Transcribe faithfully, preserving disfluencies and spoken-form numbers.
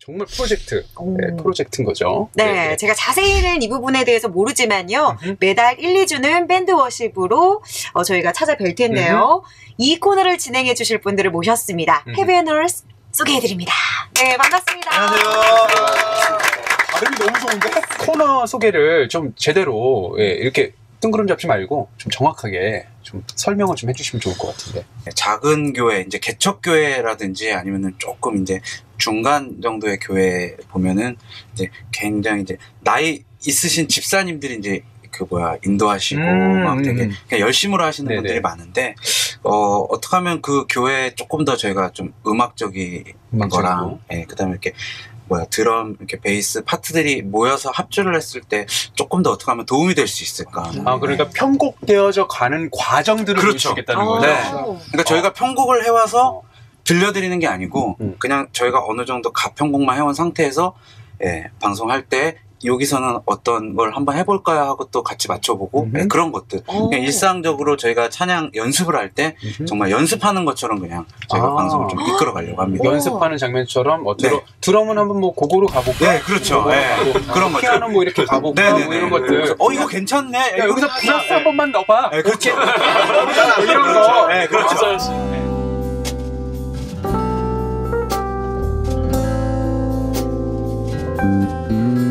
정말 프로젝트, 네, 프로젝트인 거죠. 네, 네, 네. 제가 자세히는 이 부분에 대해서 모르지만요. 음흠. 매달 일, 이 주는 밴드 워십으로 어, 저희가 찾아뵐 텐데요. 음흠. 이 코너를 진행해 주실 분들을 모셨습니다. 헤비너스 소개해드립니다. 네, 반갑습니다. 안녕하세요. 발음이 너무 좋은데? 코너 소개를 좀 제대로 예, 이렇게 뜬구름 잡지 말고 좀 정확하게 좀 설명을 좀 해주시면 좋을 것 같은데. 작은 교회, 이제 개척교회라든지 아니면은 조금 이제 중간 정도의 교회 보면은 이제 굉장히 이제 나이 있으신 집사님들이 이제 그 뭐야 인도하시고 음, 막 되게 음. 그냥 열심으로 하시는 네네. 분들이 많은데 어 어떻게 하면 그 교회에 조금 더 저희가 좀 음악적인 음악적이고. 거랑 예 그다음에 이렇게 뭐야 드럼 이렇게 베이스 파트들이 모여서 합주를 했을 때 조금 더 어떻게 하면 도움이 될 수 있을까? 아 그러니까 네. 편곡되어져 가는 과정들을 그렇죠. 보여주겠다는 아. 거죠. 네. 그러니까 저희가 편곡을 해와서 들려드리는 게 아니고 음. 그냥 저희가 어느 정도 가편곡만 해온 상태에서 예, 방송할 때 여기서는 어떤 걸 한번 해볼까요 하고 또 같이 맞춰보고 음흠. 예, 그런 것들 오. 그냥 일상적으로 저희가 찬양 연습을 할 때 음흠. 정말 연습하는 것처럼 그냥 저희가 아. 방송을 좀 이끌어 가려고 합니다. 오. 연습하는 장면처럼 어쩌로 네. 드럼은 한번 뭐 곡으로 가볼까? 네, 그렇죠. 뭐 네. 뭐 그런 것들. 피아노 뭐 이렇게 가볼까? 네네네. 뭐 이런 것들. 어 이거 괜찮네. 야, 여기서 플러스 한 번만 넣어봐. 네, 그렇죠. 이런 거. 네, 그렇죠. 네.